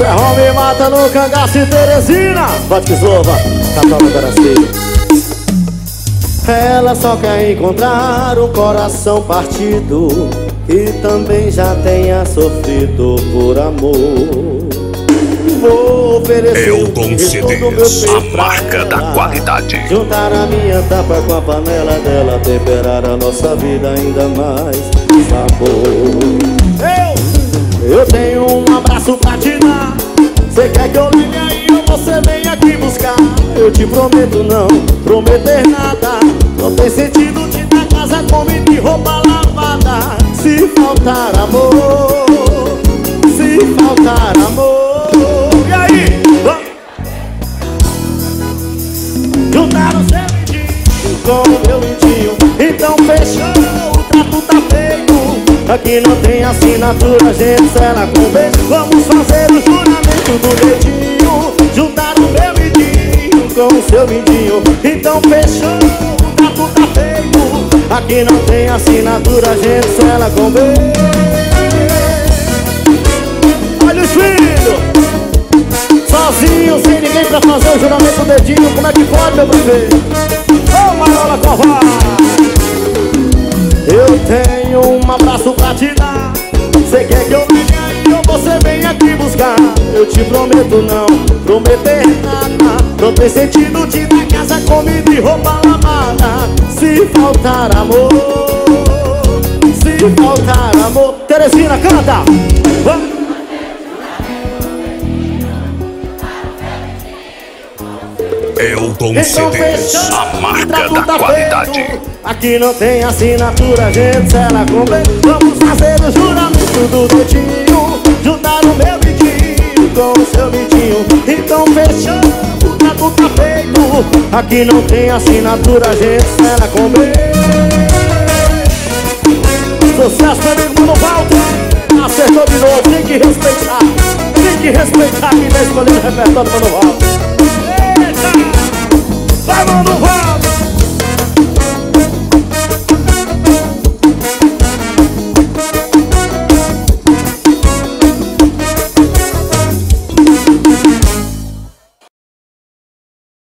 Serrão me mata no cangaço e Teresina. Vatislova, Catana Garacê. Ela só quer encontrar um coração partido que também já tenha sofrido por amor. Vou oferecer Eldon CDs, a marca da qualidade. Juntar a minha tapa com a panela dela, temperar a nossa vida ainda mais sabor. Eu tenho um abraço pra te dar. Cê quer que eu ligue aí ou você vem aqui buscar? Eu te prometo não prometer nada. Não tem sentido te dar casa, comida e roupa lavada. Se faltar amor, se faltar amor. E aí? Juntar o seu mentinho com o meu mentinho. Então fechou, o trato tá feito. Aqui não tem assinatura, gente, sela com beijo. Vamos fazer o juramento do dedinho. Juntar o meu mentinho com o seu mentinho. Então fechou, o trato tá feito. Aqui não tem assinatura, gente, sela com beijo. Olha os filhos, sozinho, sem ninguém pra fazer o juramento do dedinho. Como é que pode, meu prefeito? Ô, Marola Covar! Eu tenho um abraço pra te dar. Cê quer que eu venha aí ou você vem aqui buscar? Eu te prometo não prometer nada. Não tem sentido te dar casa, comida e roupa lavada. Se faltar amor, se faltar amor. Teresina, canta! Vamos! Eldon CDs, a marca da qualidade. Aqui não tem assinatura, gente, sela com beijo. Vamos fazer o juramento do dedinho. Juntar o meu vidinho com o seu vidinho. Então fechou, o trato tá feito. Aqui não tem assinatura, gente, sela com beijo. Sucesso, meu amigo Mano Walter. Acertou de novo, tem que respeitar. Tem que respeitar quem tá escolhendo o repertório do Mano Walter. Vai, Mano Walter!